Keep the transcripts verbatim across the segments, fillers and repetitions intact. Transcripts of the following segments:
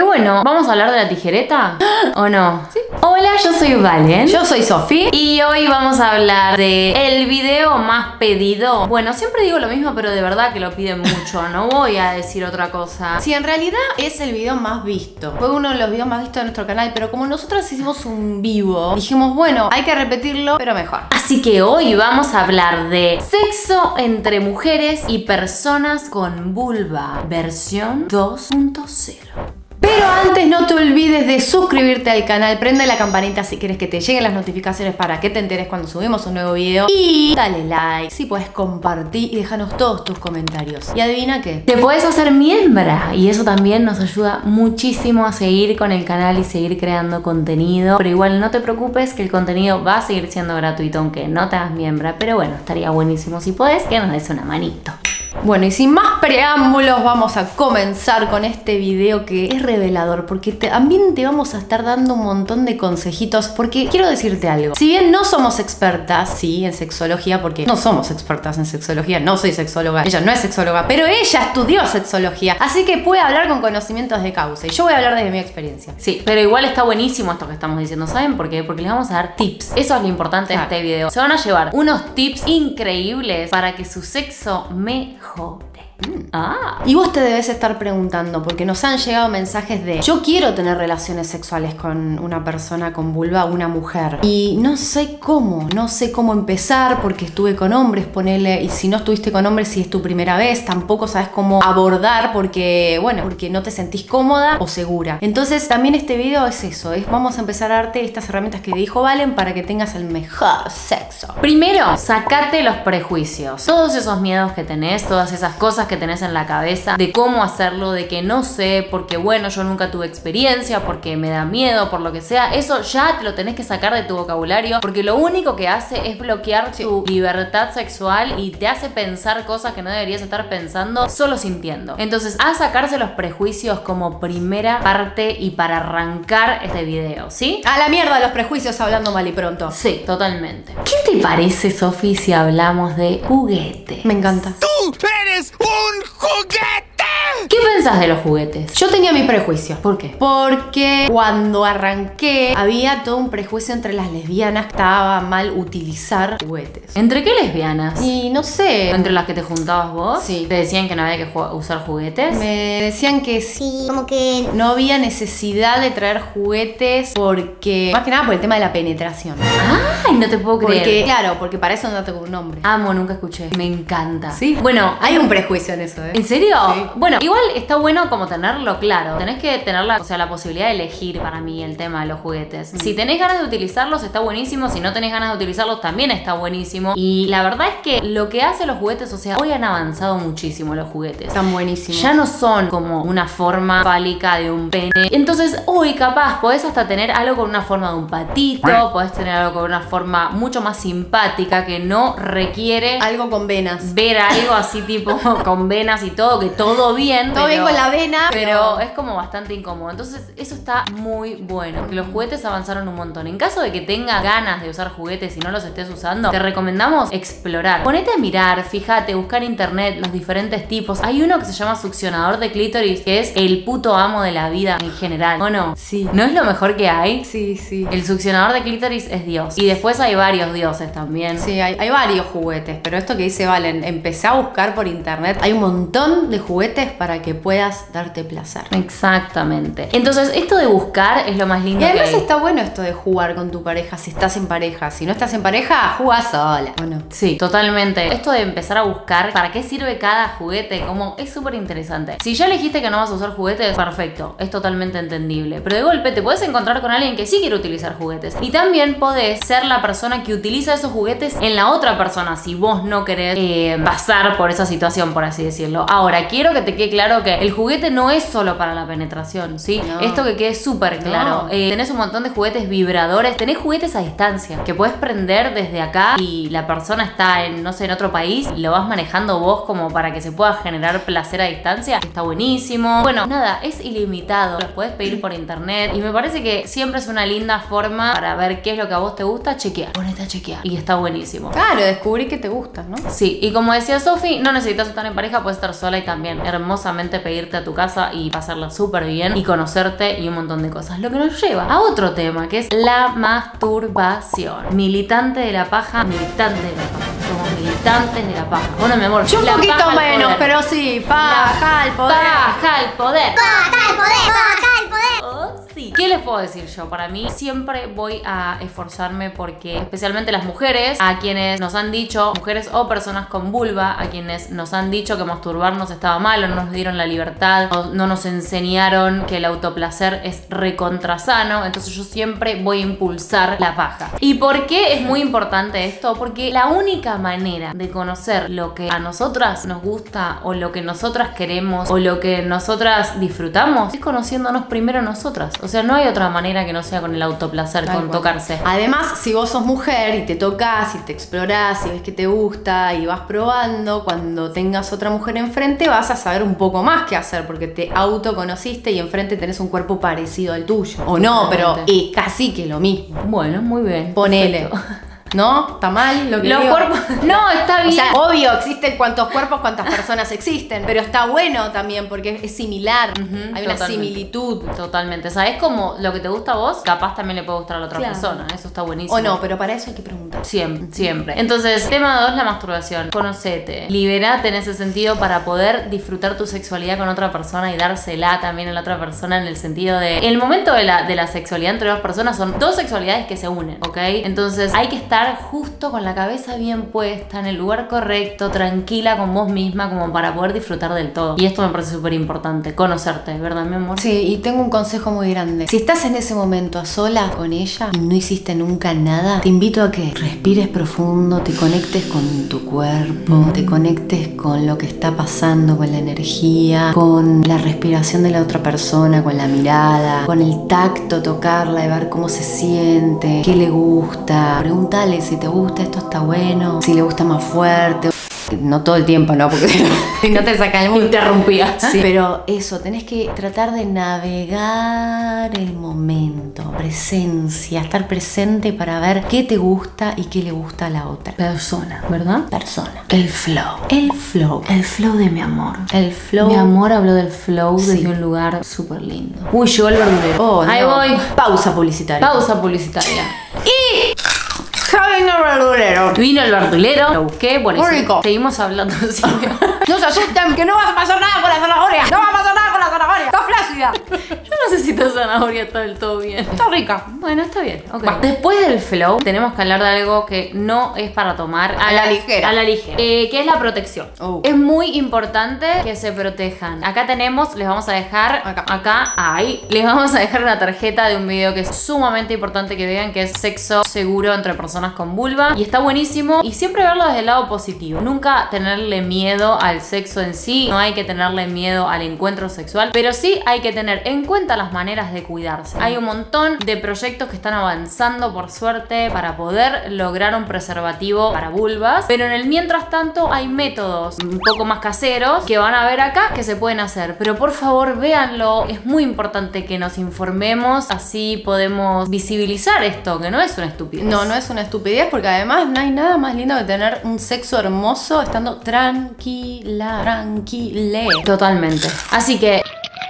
Pero bueno, ¿vamos a hablar de la tijereta? ¿O no? Sí. Hola, yo soy Valen. Yo soy Sofi. Y hoy vamos a hablar de el video más pedido. Bueno, siempre digo lo mismo, pero de verdad que lo piden mucho. No voy a decir otra cosa. Sí, en realidad es el video más visto. Fue uno de los videos más vistos de nuestro canal. Pero como nosotros hicimos un vivo, dijimos, bueno, hay que repetirlo, pero mejor. Así que hoy vamos a hablar de sexo entre mujeres y personas con vulva, versión dos punto cero. Pero antes no te olvides de suscribirte al canal, prende la campanita si quieres que te lleguen las notificaciones para que te enteres cuando subimos un nuevo video. Y dale like, si puedes compartir y déjanos todos tus comentarios. Y adivina qué. Te puedes hacer miembra y eso también nos ayuda muchísimo a seguir con el canal y seguir creando contenido. Pero igual no te preocupes que el contenido va a seguir siendo gratuito aunque no te hagas miembra. Pero bueno, estaría buenísimo si podés que nos des una manito. Bueno, y sin más preámbulos vamos a comenzar con este video que es revelador porque te, también te vamos a estar dando un montón de consejitos porque quiero decirte algo. Si bien no somos expertas, sí, en sexología, porque no somos expertas en sexología, no soy sexóloga, ella no es sexóloga, pero ella estudió sexología, así que puede hablar con conocimientos de causa y yo voy a hablar desde mi experiencia. Sí, pero igual está buenísimo esto que estamos diciendo, ¿saben por qué? Porque les vamos a dar tips. Eso es lo importante de este video. Se van a llevar unos tips increíbles para que su sexo mejore. Mm. Ah. Y vos te debes estar preguntando, porque nos han llegado mensajes de yo quiero tener relaciones sexuales con una persona con vulva, una mujer, y no sé cómo, no sé cómo empezar porque estuve con hombres, ponele, y si no estuviste con hombres, si es tu primera vez, tampoco sabes cómo abordar porque, bueno, porque no te sentís cómoda o segura. Entonces también este video es eso, es vamos a empezar a darte estas herramientas que dijo Valen para que tengas el mejor sexo. Primero, sacate los prejuicios, todos esos miedos que tenés, todas esas cosas que tenés en la cabeza de cómo hacerlo, de que no sé, porque bueno, yo nunca tuve experiencia, porque me da miedo, por lo que sea. Eso ya te lo tenés que sacar de tu vocabulario porque lo único que hace es bloquear sí. tu libertad sexual y te hace pensar cosas que no deberías estar pensando solo sintiendo. Entonces, a sacarse los prejuicios como primera parte y para arrancar este video, ¿sí? A la mierda los prejuicios hablando mal y pronto. Sí, totalmente. ¿Qué te parece, Sofi, si hablamos de juguetes? Me encanta. ¡Tú eres un juguete! ¿Qué pensás de los juguetes? Yo tenía mi prejuicio. ¿Por qué? Porque cuando arranqué había todo un prejuicio entre las lesbianas que estaba mal utilizar juguetes. ¿Entre qué lesbianas? Y no sé. ¿Entre las que te juntabas vos? Sí. ¿Te decían que no había que usar juguetes? Me decían que sí, como que no había necesidad de traer juguetes porque, más que nada por el tema de la penetración. ¡Ay, no te puedo creer! Porque, claro, porque para eso andate con un hombre. Amo, nunca escuché. Me encanta. Sí. Bueno, hay un prejuicio en eso, ¿eh? ¿En serio? Sí. Bueno, igual está bueno como tenerlo claro. Tenés que tener la, o sea, la posibilidad de elegir para mí el tema de los juguetes. Mm. Si tenés ganas de utilizarlos, está buenísimo. Si no tenés ganas de utilizarlos, también está buenísimo. Y la verdad es que lo que hacen los juguetes, o sea, hoy han avanzado muchísimo los juguetes. Están buenísimos. Ya no son como una forma fálica de un pene. Entonces, hoy capaz podés hasta tener algo con una forma de un patito, podés tener algo con una forma mucho más simpática que no requiere algo con venas. Ver algo así tipo con venas y todo, que todo bien. Todo pero, bien con la vena. Pero, pero es como bastante incómodo. Entonces, eso está muy bueno. Que los juguetes avanzaron un montón. En caso de que tengas ganas de usar juguetes y no los estés usando, te recomendamos explorar. Ponete a mirar, fíjate, buscar en internet los diferentes tipos. Hay uno que se llama succionador de clítoris, que es el puto amo de la vida en general. ¿O no? Sí. ¿No es lo mejor que hay? Sí, sí. El succionador de clítoris es Dios. Y después hay varios dioses también. Sí, hay, hay varios juguetes. Pero esto que dice Valen, empecé a buscar por internet. Hay un montón de juguetes para que puedas darte placer. Exactamente. Entonces, esto de buscar es lo más lindo. Y además que hay. Está bueno esto de jugar con tu pareja si estás en pareja. Si no estás en pareja, jugá sola. ¿O no? Sí, totalmente. Esto de empezar a buscar para qué sirve cada juguete, como es súper interesante. Si ya elegiste que no vas a usar juguetes, perfecto, es totalmente entendible. Pero de golpe te puedes encontrar con alguien que sí quiere utilizar juguetes. Y también podés ser la persona que utiliza esos juguetes en la otra persona si vos no querés eh, pasar por esa situación, por así decirlo. Ahora, quiero que te quede claro que el juguete no es solo para la penetración, ¿sí? No. Esto que quede súper claro. No. Eh, tenés un montón de juguetes vibradores, tenés juguetes a distancia que puedes prender desde acá y la persona está en, no sé, en otro país y lo vas manejando vos como para que se pueda generar placer a distancia. Está buenísimo. Bueno, nada, es ilimitado. Los podés pedir por internet y me parece que siempre es una linda forma para ver qué es lo que a vos te gusta. chequear, ponete a chequear. Y está buenísimo. Claro, descubrí que te gustas, ¿no? Sí, y como decía Sofi, no necesitas estar en pareja, puedes estar sola y también hermosamente pedirte a tu casa y pasarla súper bien y conocerte y un montón de cosas. Lo que nos lleva a otro tema, que es la masturbación. Militante de la paja, militante de la paja. Somos militantes de la paja. Bueno, mi amor, Yo un la poquito paja al menos, poder. pero sí, paja al poder. Paja al poder. ¡Baja el poder! ¡Baja el poder! Oh, sí. ¿Qué les puedo decir yo? Para mí siempre voy a esforzarme porque especialmente las mujeres, a quienes nos han dicho, mujeres o personas con vulva, a quienes nos han dicho que masturbarnos estaba mal o no nos dieron la libertad o no nos enseñaron que el autoplacer es recontrasano, entonces yo siempre voy a impulsar la paja. ¿Y por qué es muy importante esto? Porque la única manera de conocer lo que a nosotras nos gusta o lo que nosotras queremos o lo que nosotras disfrutamos es conociéndonos primero nosotras. O sea, no hay otra manera que no sea con el autoplacer, Tal con cual. tocarse. Además, si vos sos mujer y te tocas y te explorás y ves que te gusta y vas probando, cuando tengas otra mujer enfrente vas a saber un poco más qué hacer porque te autoconociste y enfrente tenés un cuerpo parecido al tuyo. O no, pero es casi que lo mismo. Bueno, muy bien. Ponele. Perfecto. ¿No? ¿Está mal lo que Los digo? cuerpos. No, está bien. O sea, obvio, existen cuántos cuerpos, cuántas personas existen, pero está bueno también porque es similar. Ujú, Hay una totalmente. similitud. Totalmente. O sea, es como lo que te gusta a vos, capaz también le puede gustar a la otra Claro. persona. Eso está buenísimo. O no, pero para eso hay que preguntar. Siempre, siempre. Entonces, tema dos, la masturbación. Conocete, liberate en ese sentido para poder disfrutar tu sexualidad con otra persona y dársela también a la otra persona en el sentido de... El momento de la, de la sexualidad entre dos personas son dos sexualidades que se unen, ¿ok? Entonces, hay que estar justo con la cabeza bien puesta, en el lugar correcto, tranquila con vos misma, como para poder disfrutar del todo. Y esto me parece súper importante, conocerte, ¿verdad, mi amor? Sí, y tengo un consejo muy grande. Si estás en ese momento a sola con ella y no hiciste nunca nada, te invito a que respires profundo, te conectes con tu cuerpo, te conectes con lo que está pasando, con la energía, con la respiración de la otra persona, con la mirada, con el tacto, tocarla y ver cómo se siente, qué le gusta. Pregúntale si te gusta, esto está bueno, si le gusta más fuerte. No todo el tiempo, ¿no? Porque no te saca el mundo. Interrumpía. Sí, pero eso, tenés que tratar de navegar el momento, presencia, estar presente para ver qué te gusta y qué le gusta a la otra Persona, ¿verdad? persona. El flow. El flow. El flow de mi amor. El flow. Mi amor habló del flow Sí. desde un lugar súper lindo. Uy, llegó el verdulero. Oh, Ahí no. voy. Pausa publicitaria. Pausa publicitaria. Javi no verdulero. Vino el verdulero, lo busqué, por Muy eso rico. seguimos hablando así. No se asusten, que no va a pasar nada con la zanahoria. No va a pasar nada con la zanahoria. Está flácida. Yo no sé si esta zanahoria está del todo bien. Está rica. Bueno, está bien. ok. Después del flow, tenemos que hablar de algo que no es para tomar A la ligera. A la ligera. Eh, que es la protección. Oh. Es muy importante que se protejan. Acá tenemos, les vamos a dejar, Acá. acá, ahí, les vamos a dejar una tarjeta de un video que es sumamente importante que vean, que es sexo seguro entre personas con vulva. Y está buenísimo. Y siempre verlo desde el lado positivo. Nunca tenerle miedo al sexo en sí. No hay que tenerle miedo al encuentro sexual. Pero sí hay que tener en cuenta las maneras de cuidarse. Hay un montón de proyectos que están avanzando, por suerte, para poder lograr un preservativo para vulvas. Pero en el mientras tanto hay métodos un poco más caseros que van a ver acá que se pueden hacer. Pero por favor, véanlo. Es muy importante que nos informemos. Así podemos visibilizar esto, que no es una estupidez. No, no es una estupidez porque además no hay nada más lindo que tener un sexo hermoso estando tranquila, tranquile. Totalmente. Así que,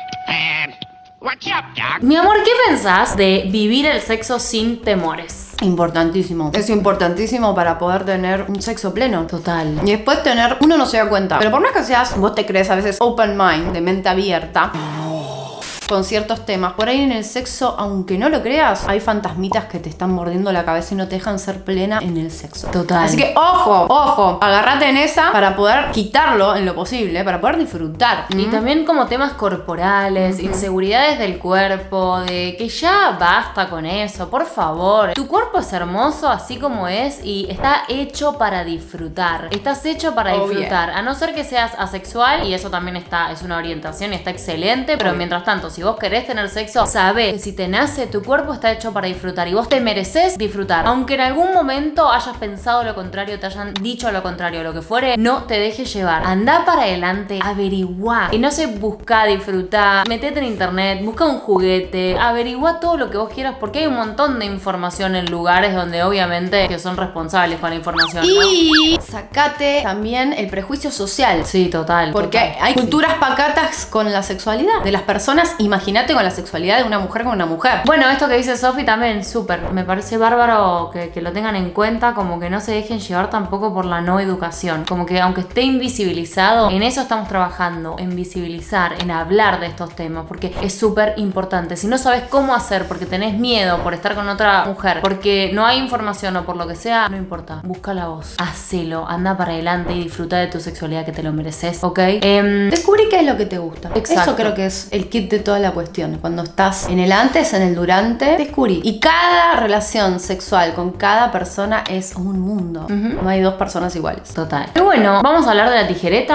What's up, Doc? mi amor, ¿qué pensás de vivir el sexo sin temores? Importantísimo. Es importantísimo para poder tener un sexo pleno. Total. Y después tener, uno no se da cuenta, pero por más que seas, vos te crees a veces open mind, de mente abierta, con ciertos temas. Por ahí en el sexo, aunque no lo creas, hay fantasmitas que te están mordiendo la cabeza y no te dejan ser plena en el sexo. Total. Así que ojo, ojo, agárrate en esa para poder quitarlo en lo posible, para poder disfrutar. Y ¿Mm? también como temas corporales, inseguridades del cuerpo, de que ya basta con eso, por favor. Tu cuerpo es hermoso así como es y está hecho para disfrutar. Estás hecho para Obvio. disfrutar. A no ser que seas asexual, y eso también está, es una orientación y está excelente, pero Obvio. mientras tanto, si Si vos querés tener sexo, sabés que si te nace, tu cuerpo está hecho para disfrutar y vos te mereces disfrutar. Aunque en algún momento hayas pensado lo contrario, te hayan dicho lo contrario, lo que fuere, no te dejes llevar. Andá para adelante, averiguá. Y no se busca disfrutar, metete en internet, busca un juguete, averiguá todo lo que vos quieras porque hay un montón de información en lugares donde obviamente que son responsables con la información, ¿no? Y sacate también el prejuicio social. Sí, total. Porque total. hay culturas pacatas con la sexualidad de las personas. Imagínate con la sexualidad de una mujer con una mujer. Bueno, esto que dice Sofi también, súper. Me parece bárbaro que, que lo tengan en cuenta, como que no se dejen llevar tampoco por la no educación. Como que aunque esté invisibilizado, en eso estamos trabajando, en visibilizar, en hablar de estos temas, porque es súper importante. Si no sabes cómo hacer, porque tenés miedo por estar con otra mujer, porque no hay información o por lo que sea, no importa. Busca la voz. Hacelo, anda para adelante y disfruta de tu sexualidad que te lo mereces, ¿ok? Eh, Descubrí qué es lo que te gusta. Exacto. Eso creo que es el kit de toda la cuestión. Cuando estás en el antes, en el durante, descubrí. Y cada relación sexual con cada persona es un mundo. Uh-huh. No hay dos personas iguales. Total. Y bueno, ¿vamos a hablar de la tijereta?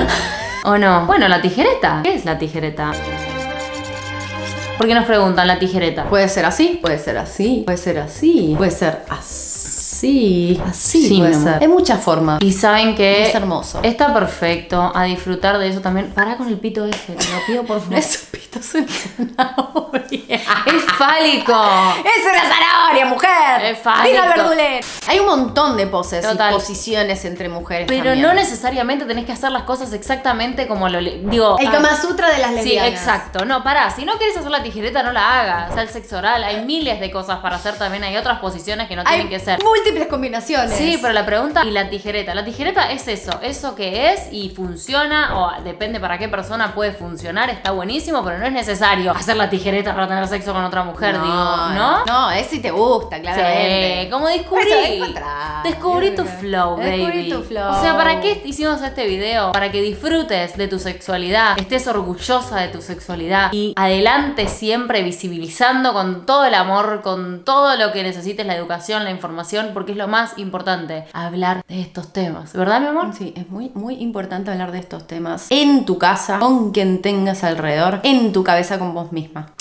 ¿O no? Bueno, la tijereta. ¿Qué es la tijereta? ¿Por qué nos preguntan la tijereta? Puede ser así, puede ser así, puede ser así, puede ser así. Sí, así sí, puede ser. Hay muchas formas. Y saben que es hermoso. Está perfecto. A disfrutar de eso también. Pará con el pito ese, te lo pido por favor. Es un pito, es una zanahoria. Es fálico. Es una zanahoria, mujer. Es fálico. Mira el verdulero. Hay un montón de poses Total. y posiciones entre mujeres. Pero también. no necesariamente tenés que hacer las cosas exactamente como lo digo. El Kama Sutra de las lesbianas. Sí, exacto. No, pará. Si no querés hacer la tijereta, no la hagas. O sea, el sexo oral. Hay miles de cosas para hacer también. Hay otras posiciones que no Hay tienen que ser. múltiples combinaciones. Sí, pero la pregunta, ¿y la tijereta? La tijereta es eso, eso que es y funciona, o depende para qué persona puede funcionar, está buenísimo, pero no es necesario hacer la tijereta para tener sexo con otra mujer, no, digo, ¿no? No, es si te gusta, claramente. Sí, como descubrí. Descubrí tu flow, baby. Descubrí tu flow. O sea, ¿para qué hicimos este video? Para que disfrutes de tu sexualidad, estés orgullosa de tu sexualidad y adelante siempre visibilizando con todo el amor, con todo lo que necesites, la educación, la información, porque es lo más importante. Importante hablar de estos temas, ¿verdad, mi amor? Sí, es muy, muy importante hablar de estos temas en tu casa, con quien tengas alrededor, en tu cabeza con vos misma.